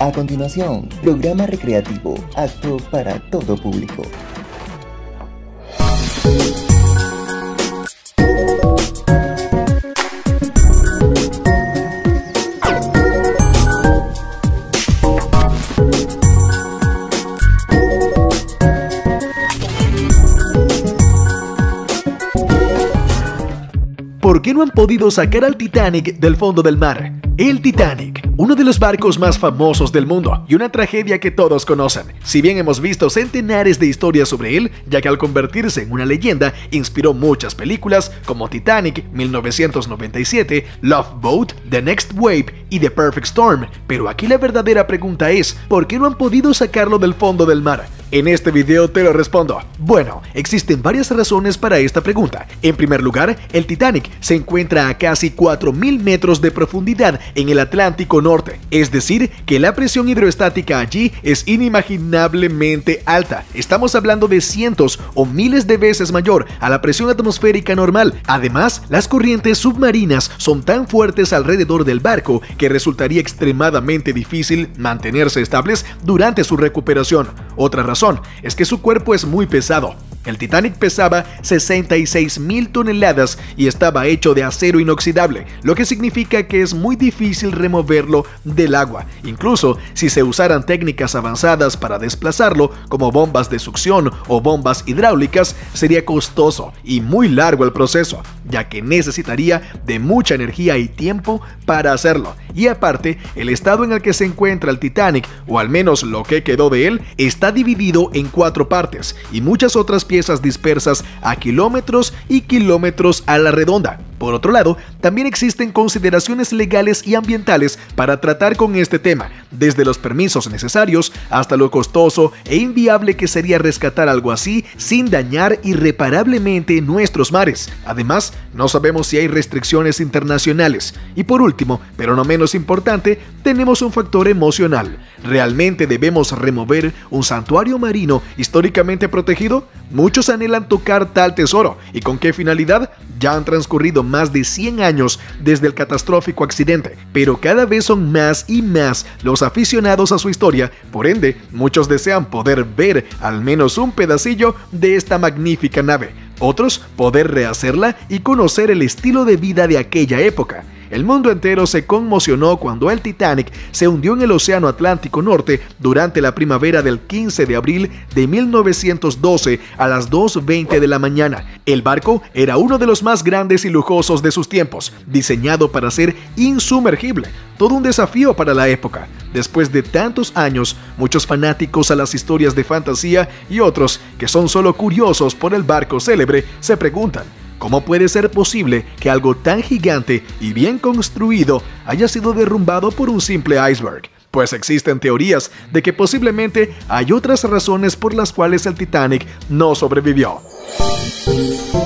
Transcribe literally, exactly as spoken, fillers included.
A continuación, programa recreativo, apto para todo público. ¿Por qué no han podido sacar al Titanic del fondo del mar? El Titanic, uno de los barcos más famosos del mundo y una tragedia que todos conocen. Si bien hemos visto centenares de historias sobre él, ya que al convertirse en una leyenda inspiró muchas películas como Titanic, mil novecientos noventa y siete, Love Boat, The Next Wave y The Perfect Storm. Pero aquí la verdadera pregunta es, ¿por qué no han podido sacarlo del fondo del mar? En este video te lo respondo. Bueno, existen varias razones para esta pregunta. En primer lugar, el Titanic se encuentra a casi cuatro mil metros de profundidad en el Atlántico Norte, es decir, que la presión hidroestática allí es inimaginablemente alta. Estamos hablando de cientos o miles de veces mayor a la presión atmosférica normal. Además, las corrientes submarinas son tan fuertes alrededor del barco que resultaría extremadamente difícil mantenerse estables durante su recuperación. Otra razón es que su cuerpo es muy pesado. El Titanic pesaba sesenta y seis mil toneladas y estaba hecho de acero inoxidable, lo que significa que es muy difícil removerlo del agua. Incluso si se usaran técnicas avanzadas para desplazarlo, como bombas de succión o bombas hidráulicas, sería costoso y muy largo el proceso, ya que necesitaría de mucha energía y tiempo para hacerlo. Y aparte, el estado en el que se encuentra el Titanic, o al menos lo que quedó de él, está dividido en cuatro partes y muchas otras piezas dispersas a kilómetros y kilómetros a la redonda. Por otro lado, también existen consideraciones legales y ambientales para tratar con este tema, desde los permisos necesarios hasta lo costoso e inviable que sería rescatar algo así sin dañar irreparablemente nuestros mares. Además, no sabemos si hay restricciones internacionales. Y por último, pero no menos importante, tenemos un factor emocional. ¿Realmente debemos remover un santuario marino históricamente protegido? Muchos anhelan tocar tal tesoro. ¿Y con qué finalidad? Ya han transcurrido más de cien años desde el catastrófico accidente, pero cada vez son más y más los aficionados a su historia. Por ende, muchos desean poder ver al menos un pedacillo de esta magnífica nave. Otros, poder rehacerla y conocer el estilo de vida de aquella época. El mundo entero se conmocionó cuando el Titanic se hundió en el Océano Atlántico Norte durante la primavera del quince de abril de mil novecientos doce a las dos veinte de la mañana. El barco era uno de los más grandes y lujosos de sus tiempos, diseñado para ser insumergible, todo un desafío para la época. Después de tantos años, muchos fanáticos a las historias de fantasía y otros que son solo curiosos por el barco célebre se preguntan: ¿cómo puede ser posible que algo tan gigante y bien construido haya sido derrumbado por un simple iceberg? Pues existen teorías de que posiblemente hay otras razones por las cuales el Titanic no sobrevivió.